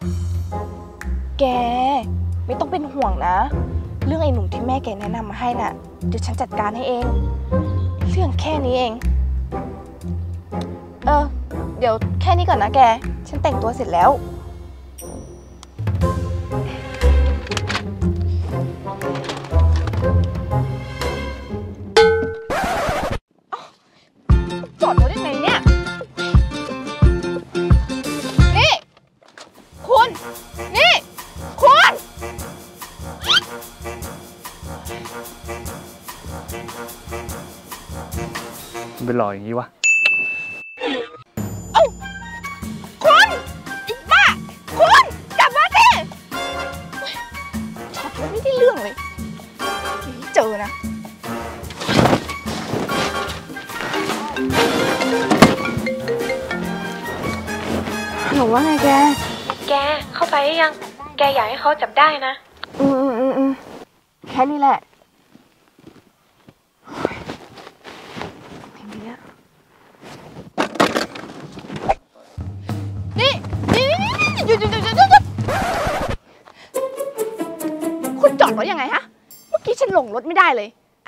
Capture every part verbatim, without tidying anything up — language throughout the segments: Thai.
แกไม่ต้องเป็นห่วงนะเรื่องไอ้หนุ่มที่แม่แกแนะนำมาให้น่ะเดี๋ยวฉันจัดการให้เองเรื่องแค่นี้เองเออเดี๋ยวแค่นี้ก่อนนะแกฉันแต่งตัวเสร็จแล้วจอดรถยังไงเนี่ยนี่คุณนี่คุณมันเป็นหล่ออย่างนี้วะเอ้าคุณอีบ้าคุณกลับมาสิจอดรถไม่ได้เรื่องเลยไม่เจอนะหนูว่าไงแกแกเข้าไปหรือยังแกอยากให้เขาจับได้นะอืมอืมอืมอืมแค่นี้แหละนี่นี่หยุดหยุดหยุดหยุดหยุดคุณจอดรถยังไงฮะเมื่อกี้ฉันหลงรถไม่ได้เลย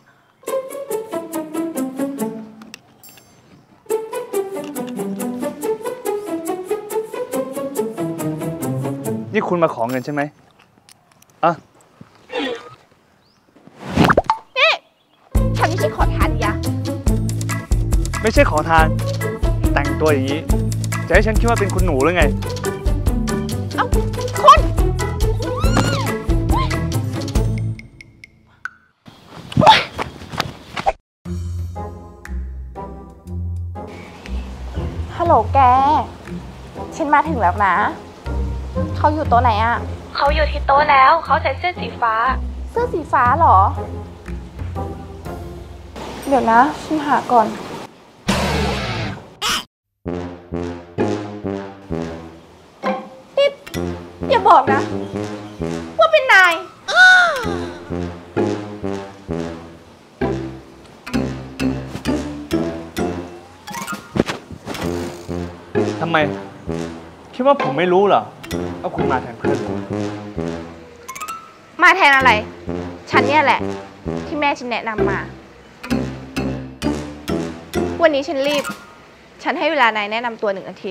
นี่คุณมาขอเงินใช่ไหมอ่ะนี่ฉันไม่ใช่ขอทานยะไม่ใช่ขอทานแต่งตัวอย่างนี้จะให้ฉันคิดว่าเป็นคุณหนูหรือไงเอ้าคุณฮัลโหลแกฉันมาถึงแล้วนะเขาอยู่โต๊ะไหนอะเขาอยู่ที่โต๊ะแล้วเขาใส่เสื้อสีฟ้าเสื้อสีฟ้าเหรอเดี๋ยวนะฉันหาก่อนนี่อย่าบอกนะว่าเป็นนายทำไมคิดว่าผมไม่รู้เหรอว่าคุณมาแทนเพื่อนผมมาแทนอะไรฉันเนี่ยแหละที่แม่ฉันแนะนำมาวันนี้ฉันรีบฉันให้เวลานายแนะนำตัวหนึ่งนาที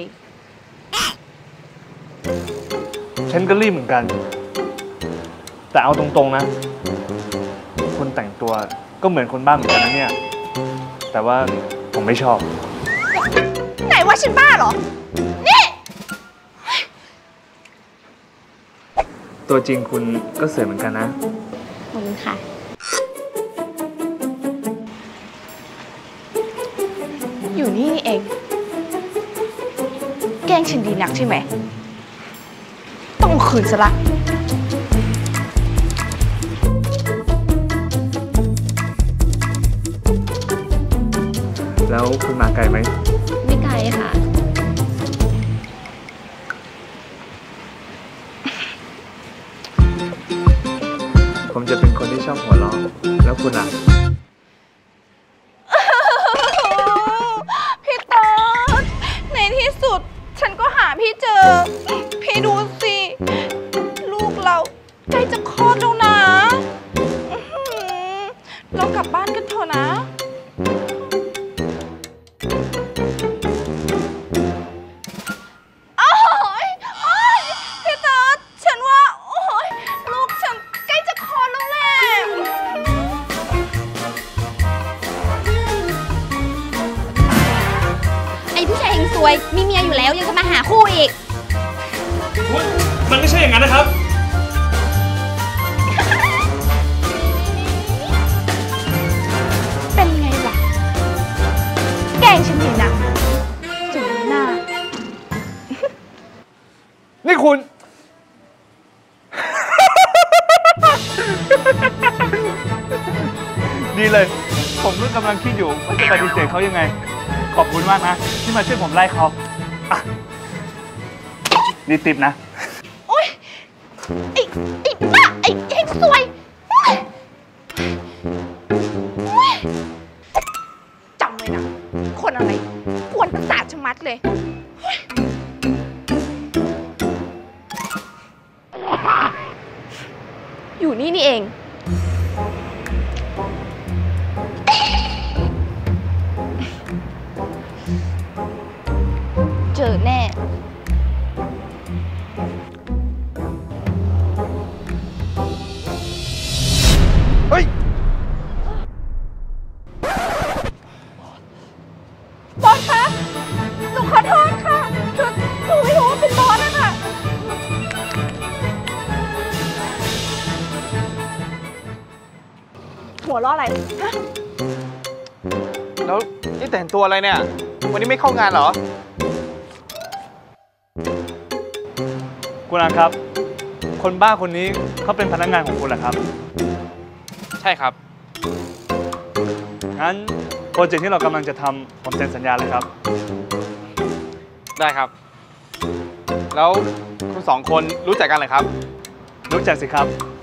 ฉันก็รีบเหมือนกันแต่เอาตรงๆนะคุณแต่งตัวก็เหมือนคนบ้าเหมือนกันนะเนี่ยแต่ว่าผมไม่ชอบไหนว่าฉันบ้าเหรอนี่ตัวจริงคุณก็สวยเหมือนกันนะขอบคุณค่ะอยู่นี่เองแกล้งฉันดีนักใช่ไหมต้องคืนซะละแล้วคุณมาไกลไหมไม่ไกลค่ะผมจะเป็นคนที่ชอบหัวเราะแล้วคุณล่ะพี่เติร์ดในที่สุดฉันก็หาพี่เจอพี่ดูสิลูกเราใกล้จะคลอดแล้วนะเรากลับบ้านกันเถอะนะพี่เติร์ดฉันว่าโอ๊ยลูกฉันใกล้จะคลอดแล้วแหละไอผู้ชายเฮงซวยมีเมียอยู่แล้วยังจะมาหาคู่อีกมันไม่ใช่อย่างนั้นนะครับเป็นไงล่ะแกล้งฉันดีนะจุ๋มหน้านี่คุณดีเลยผมก็กำลังคิดอยู่ว่าจะปฏิเสธเขายังไงขอบคุณมากนะที่มาช่วยผมไล่เขาอ่ะนี่ติปนะโอ๊ยไอ้ไอ้บ้าไอ้เฮงซวยจำไว้นะคนอะไรกวนประสาทชะมัดเลยอยู่นี่นี่เอง เจอแน่เฮ้ยบอสคะ หนูขอโทษค่ะคือหนูไม่รู้ว่าเป็นบอสอะค่ะ หัวเราะอะไร ฮะแล้วนี่แต่งตัวอะไรเนี่ย วันนี้ไม่เข้างานเหรอคุณอาครับ คนบ้าคนนี้เขาเป็นพนักงานของคุณเหรอครับใช่ครับงั้นโปรเจกต์ที่เรากำลังจะทำผมเซ็นสัญญาเลยครับได้ครับ แล้วคุณสองคนรู้จักกันเหรอครับรู้จักสิครับ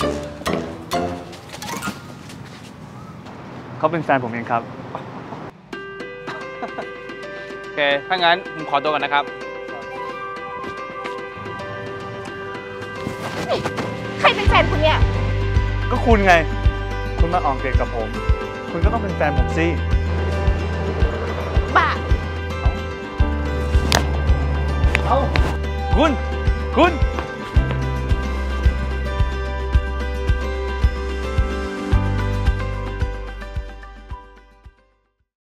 เขาเป็นแฟนผมเองครับโอเค ถ้างั้นผมขอตัวก่อนนะครับใครเป็นแฟนคุณเนี่ยก็คุณไง คุณมาออกเดทกับผม คุณก็ต้องเป็นแฟนผมสิบ้าเอ้า คุณ คุณ